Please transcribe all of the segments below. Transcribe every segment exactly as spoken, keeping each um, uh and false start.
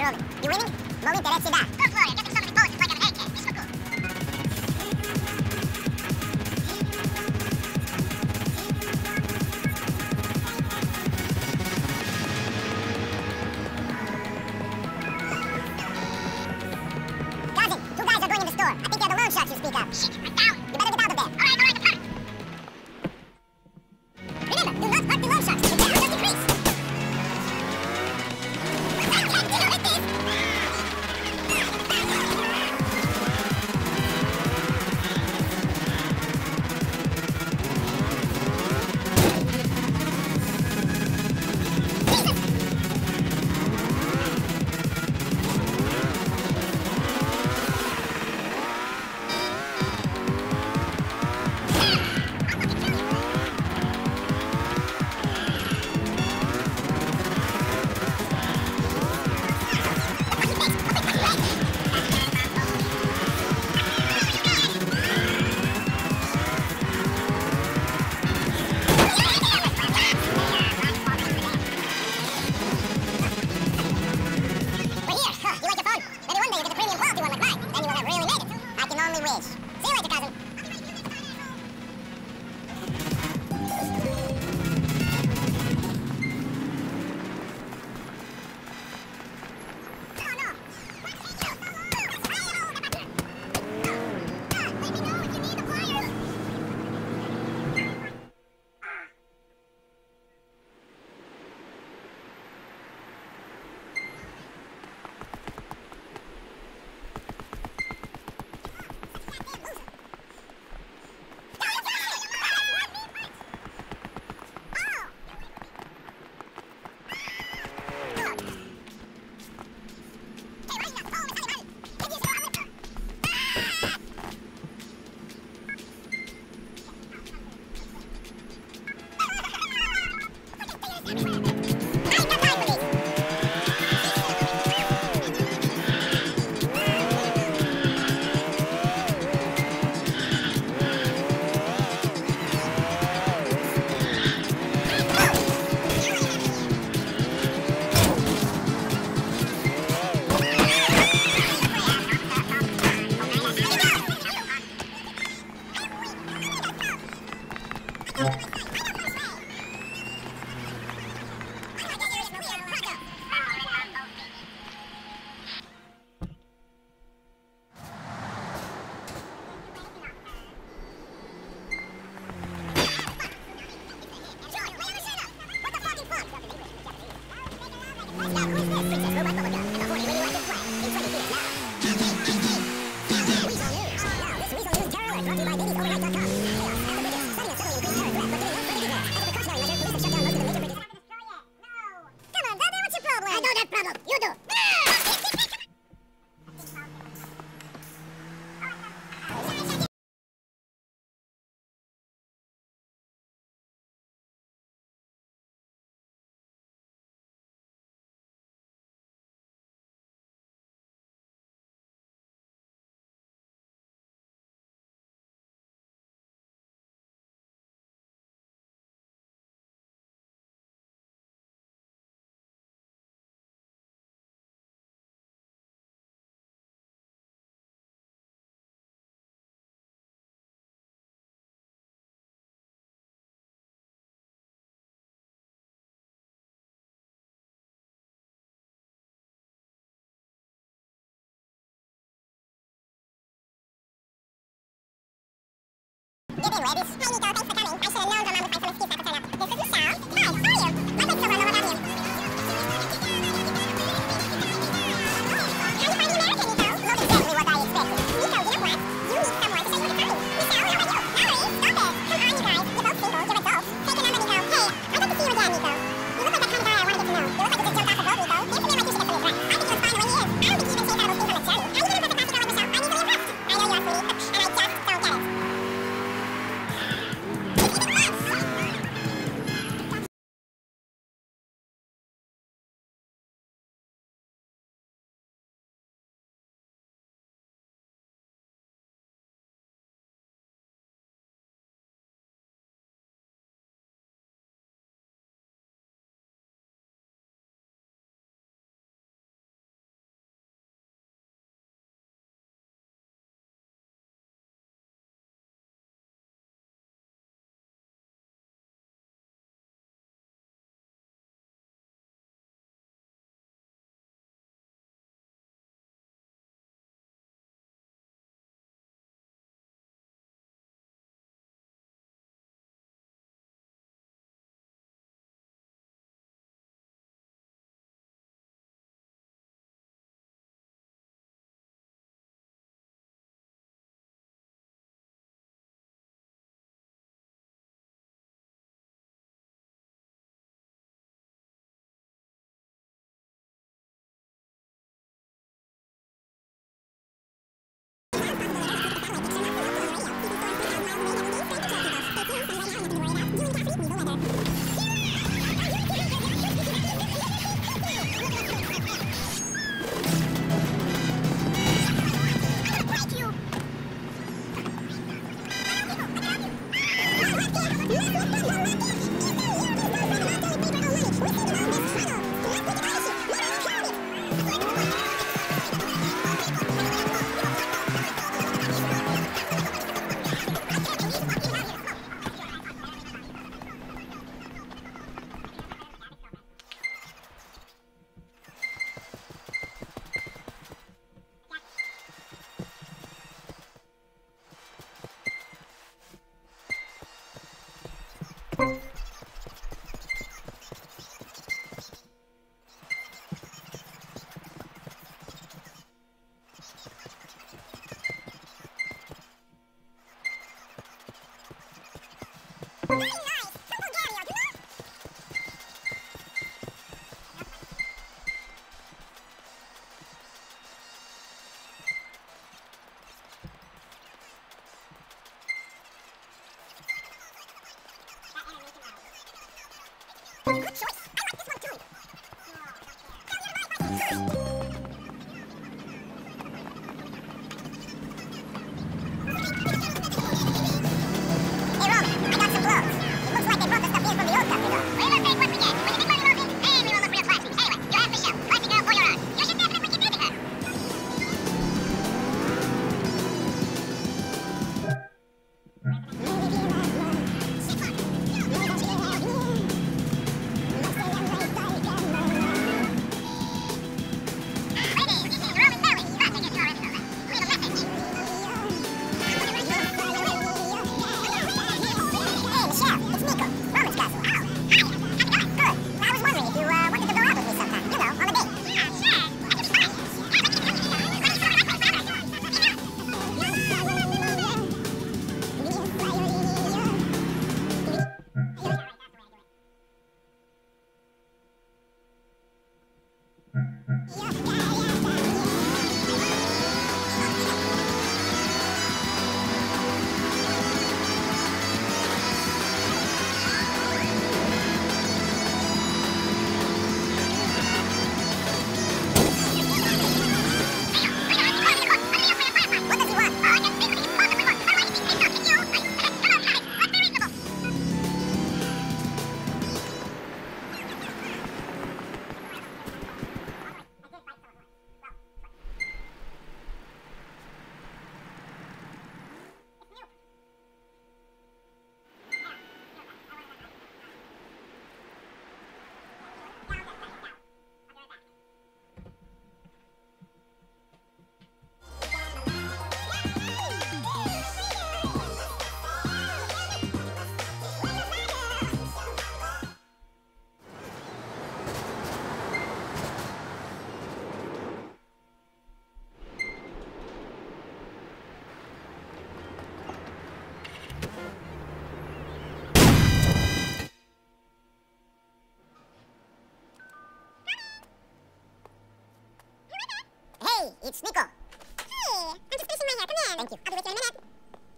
world. You winning? Mo me interesa da. Go, Gloria. Get them some of these bullets is like an A K. This look cool. Cousin, two guys are going in the store. I think they're the loan sharks you speak of. Shit, I'm down. You better get out of there. All right, all right, I'm coming. Remember, do not hurt the loan sharks. The damage does decrease. I can't deal with this. Get in, ladies. Hey, Nico, thanks for coming. I should have known Dormammu would find some excuse not to turn up. This is Michelle. Hi, how are you? My place is over. I know what about you. How you find the American, Nico? Well, exactly what I expected. Nico, you know what? You need someone to show you what you're doing. Michelle, how about you? Valerie, stop it. Come on, you guys. You're both single. You're adults. Take a number, Nico. Hey, I'd like to see you again, Nico. You look like the kind of guy I want to get to know. You look like you just jumped off the boat, Nico. Seems to me like you should get some advice. I think he was fine the way he is. I don't think he even changed out of those things on the journey. How you gonna impress a classic girl like Michelle? I'm easily impressed. I know you are, sweetie, and I just don't get it. Very nice. From Bulgaria, you know? Good choice. I like this one too. Hey Roman, I got some clothes. It looks like they brought the stuff here from the old country though. We will take what we get. When the big money rolls in, and we will look real classy. Anyway, you have Michelle, classy girl for your own. You should definitely keep dating her. It's Nico. Hey, I'm just finishing my hair. Come in. Thank you. I'll be with you in a minute.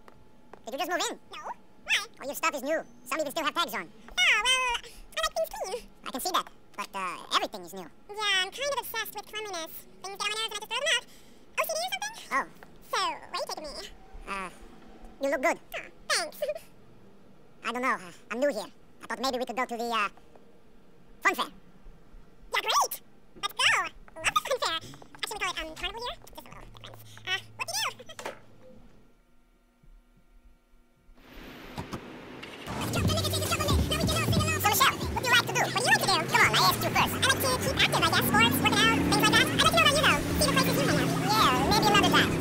Did you just move in? No. Why? All your stuff is new. Some even still have tags on. Oh, well, I like things clean. I can see that. But uh, everything is new. Yeah, I'm kind of obsessed with cleanliness. Things get on my nerves and I just throw them out. O C D or something? Oh. So, where are you taking me? Uh, you look good. Oh, thanks. I don't know. Uh, I'm new here. I thought maybe we could go to the, uh, fun fair. Yeah, great. Let's go. Love the fun fair. Actually, we call it, um, carnival year. Just a little difference. Uh, what do you do? Let's jump, the nigga changes up on it. Now we can all sing along. So, Michelle, what do you like to do? What do you like to do? Come on, I asked you first. I like to keep active, I guess. Sports, working out, things like that. I'd like to know about you, though. See the places you hang out. Yeah, maybe another time.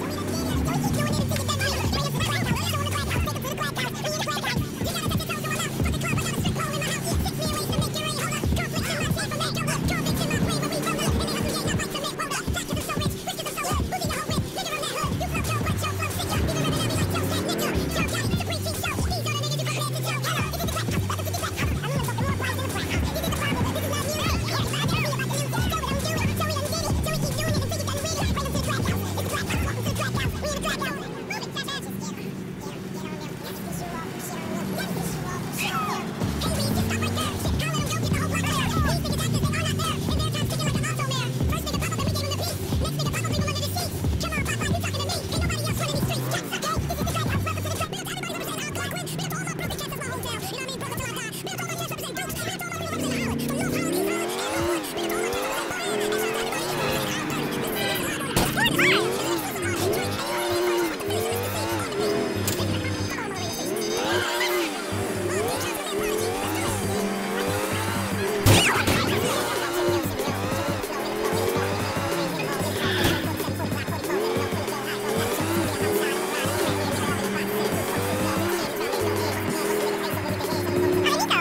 Nico.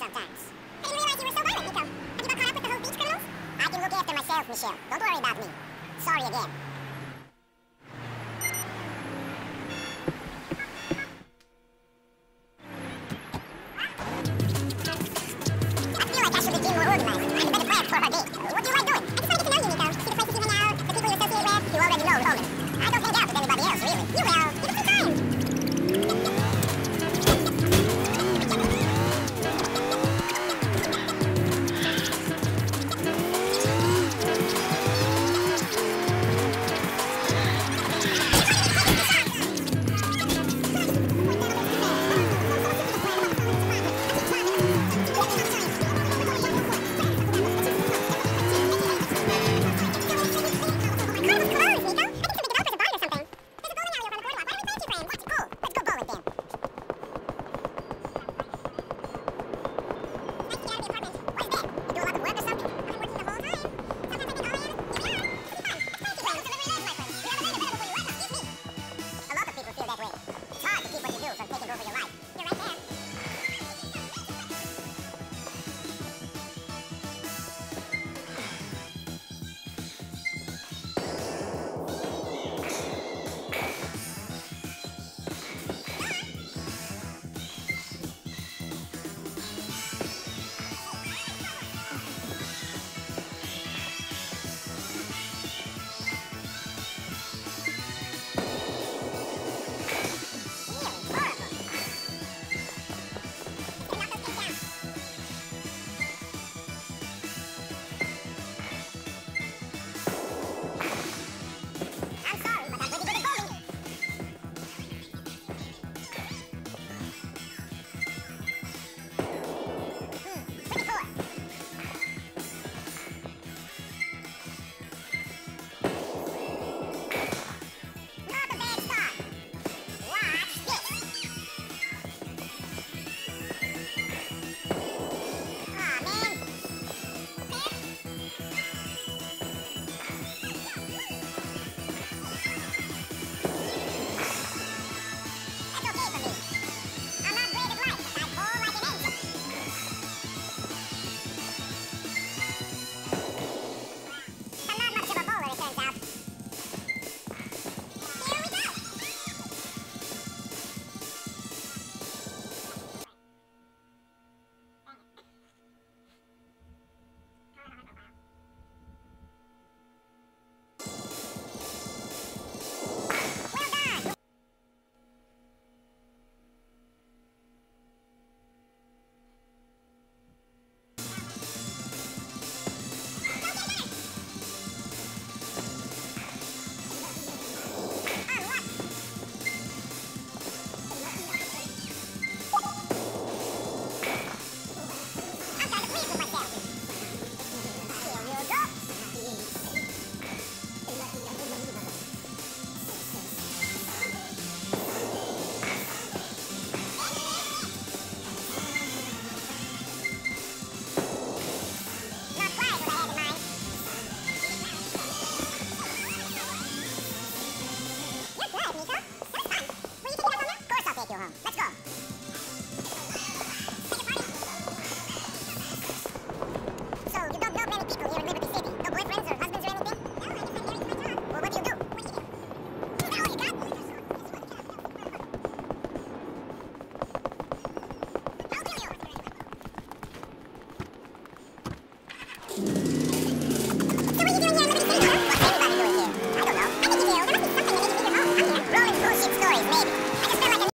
sometimes. I didn't realize you were so violent, Nico. Have you got caught up with the whole beach criminals? I can look after myself, Michelle. Don't worry about me. Sorry again.